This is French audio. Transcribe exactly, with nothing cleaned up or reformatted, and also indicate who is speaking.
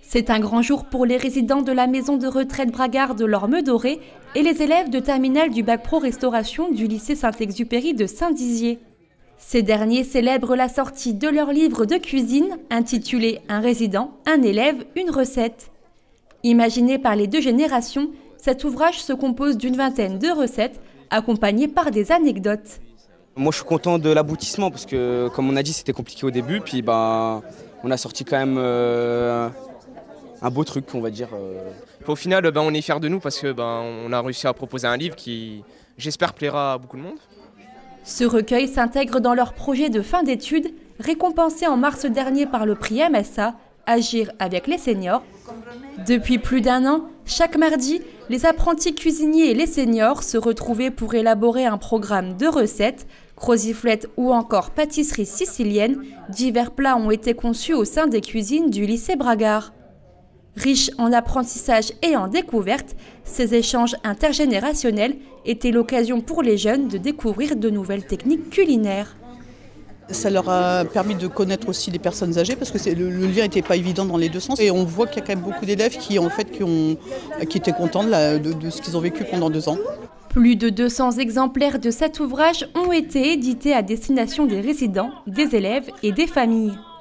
Speaker 1: C'est un grand jour pour les résidents de la maison de retraite Bragard de l'Orme-Doré et les élèves de terminale du bac pro restauration du lycée Saint-Exupéry de Saint-Dizier. Ces derniers célèbrent la sortie de leur livre de cuisine intitulé « Un résident, un élève, une recette ». Imaginé par les deux générations, cet ouvrage se compose d'une vingtaine de recettes accompagnées par des anecdotes.
Speaker 2: Moi je suis content de l'aboutissement parce que comme on a dit c'était compliqué au début, puis bah, on a sorti quand même euh, un beau truc on va dire. Euh.
Speaker 3: Au final ben, on est fiers de nous parce que ben, on a réussi à proposer un livre qui j'espère plaira à beaucoup de monde.
Speaker 1: Ce recueil s'intègre dans leur projet de fin d'études, récompensé en mars dernier par le prix M S A, Agir avec les seniors. Depuis plus d'un an, chaque mardi, les apprentis cuisiniers et les seniors se retrouvaient pour élaborer un programme de recettes, croziflettes ou encore pâtisseries siciliennes. Divers plats ont été conçus au sein des cuisines du lycée Bragard. Riches en apprentissage et en découvertes, ces échanges intergénérationnels étaient l'occasion pour les jeunes de découvrir de nouvelles techniques culinaires.
Speaker 4: Ça leur a permis de connaître aussi les personnes âgées parce que le, le lien n'était pas évident dans les deux sens. Et on voit qu'il y a quand même beaucoup d'élèves qui, en fait, qui, ont, qui étaient contents de, la, de, de ce qu'ils ont vécu pendant deux ans.
Speaker 1: Plus de deux cents exemplaires de cet ouvrage ont été édités à destination des résidents, des élèves et des familles.